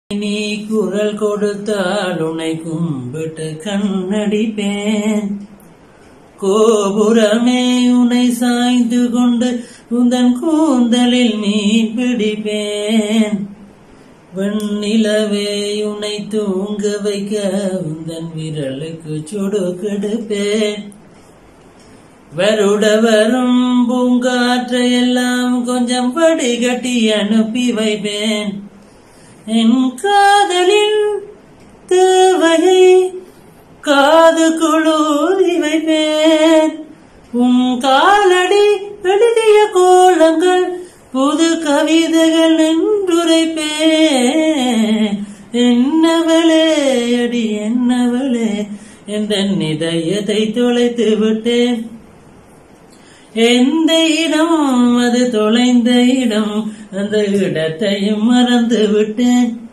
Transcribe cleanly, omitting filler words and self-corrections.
நீ குரல் கொடுத்தால் உன்னை கும்பிட்டு கண்ணடிப்பேன். கோபுரமே உன்னை சாய்ந்து கொண்டு உந்தன் கூந்தலில் மீன் பிடிப்பேன். வெண்ணிலவே உன்னை தூங்க வைக்க உந்தன் விரலுக்கு சுடு கெடுப்பேன். வருட வரும் பூங்காற்றையெல்லாம் கொஞ்சம் வடிகட்டி அனுப்பி வைப்பேன். என் காதலின் தேவையை காது குளூரி வைப்பேன். உன் காலடி எழுதிய கோலங்கள் புது கவிதைகள் என்றுரைப்பேன். என்னவளே அடி என்னவளே என்ற இதயத்தை தொலைத்து விட்டேன். எந்த இடம் அது தொலைந்த இடம், அந்த இடத்தையும் மறந்து விட்டேன்.